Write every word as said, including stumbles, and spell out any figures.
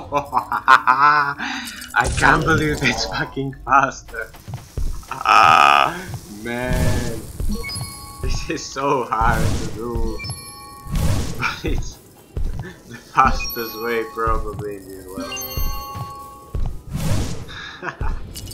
I can't believe it's fucking faster. Ah, man. This is so hard to do. But it's the fastest way probably in this world.